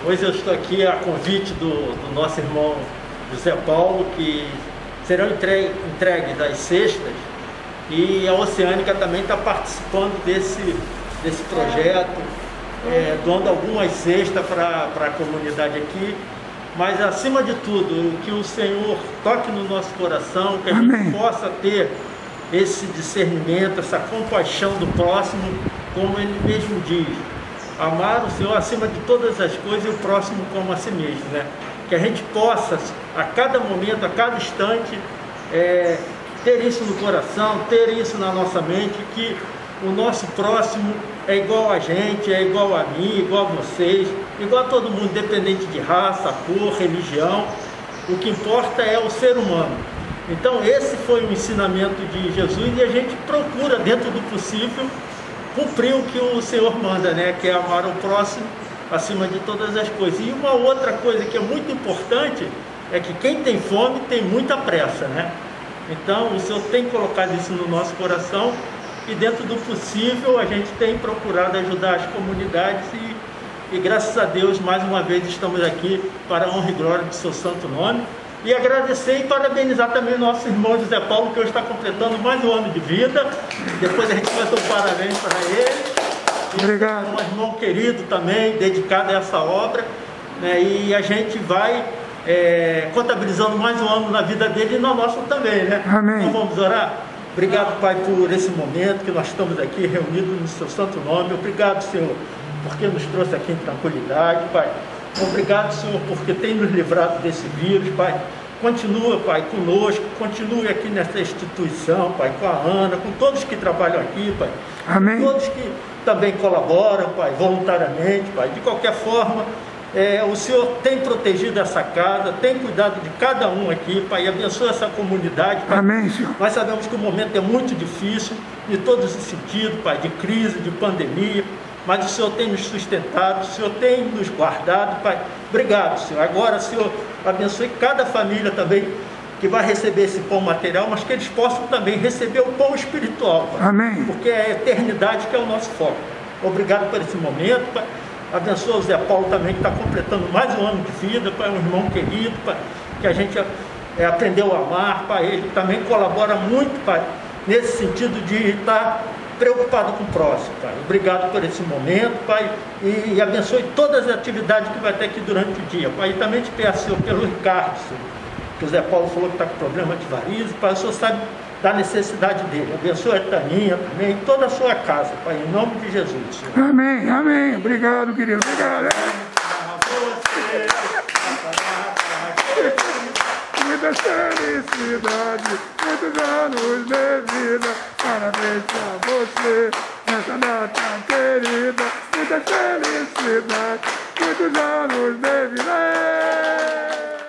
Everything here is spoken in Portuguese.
Hoje eu estou aqui a convite do nosso irmão José Paulo, que serão entregues as cestas, e a Oceânica também está participando desse projeto, doando algumas cestas para a comunidade aqui. Mas acima de tudo, que o Senhor toque no nosso coração, que a gente possa ter esse discernimento, essa compaixão do próximo, como ele mesmo diz. Amar o Senhor acima de todas as coisas e o próximo como a si mesmo, né? Que a gente possa, a cada momento, a cada instante, ter isso no coração, ter isso na nossa mente, que o nosso próximo é igual a gente, é igual a mim, igual a vocês, igual a todo mundo, independente de raça, cor, religião. O que importa é o ser humano. Então esse foi o ensinamento de Jesus e a gente procura, dentro do possível, cumprir o que o Senhor manda, né? Que é amar o próximo acima de todas as coisas. E uma outra coisa que é muito importante é que quem tem fome tem muita pressa, né? Então o Senhor tem colocado isso no nosso coração e dentro do possível a gente tem procurado ajudar as comunidades e graças a Deus mais uma vez estamos aqui para a honra e glória do seu santo nome. E agradecer e parabenizar também o nosso irmão José Paulo, que hoje está completando mais um ano de vida. Depois a gente vai dar um parabéns para ele. Obrigado. Um irmão querido também, dedicado a essa obra, né? E a gente vai contabilizando mais um ano na vida dele e na nossa também, né? Amém. Então vamos orar? Obrigado, Pai, por esse momento que nós estamos aqui reunidos no seu santo nome. Obrigado, Senhor, porque nos trouxe aqui em tranquilidade, Pai. Obrigado, Senhor, porque tem nos livrado desse vírus, Pai. Continua, Pai, conosco, continue aqui nessa instituição, Pai, com a Ana, com todos que trabalham aqui, Pai. Amém. Com todos que também colaboram, Pai, voluntariamente, Pai. De qualquer forma, o Senhor tem protegido essa casa, tem cuidado de cada um aqui, Pai, e abençoa essa comunidade, Pai. Amém, Senhor. Nós sabemos que o momento é muito difícil, em todos os sentidos, Pai, de crise, de pandemia, mas o Senhor tem nos sustentado, o Senhor tem nos guardado, Pai. Obrigado, Senhor. Agora, Senhor, abençoe cada família também que vai receber esse pão material, mas que eles possam também receber o pão espiritual, Pai. Amém. Porque é a eternidade que é o nosso foco. Obrigado por esse momento, Pai. Abençoa o Zé Paulo também, que está completando mais um ano de vida, Pai, um irmão querido, Pai, que a gente aprendeu a amar, Pai. Ele também colabora muito, Pai, nesse sentido de estar preocupado com o próximo, Pai. Obrigado por esse momento, Pai, e abençoe todas as atividades que vai ter aqui durante o dia, Pai. E também te peço, Senhor, pelo Ricardo, Senhor, que o Zé Paulo falou que está com problema de varizes, Pai, o Senhor sabe da necessidade dele. Abençoe a Taninha também, toda a sua casa, Pai, em nome de Jesus, Senhor. Amém, amém. Obrigado, querido. Obrigado. Muita felicidade, muitos anos de vida, parabéns pra você, nessa data querida, muita felicidade, muitos anos de vida.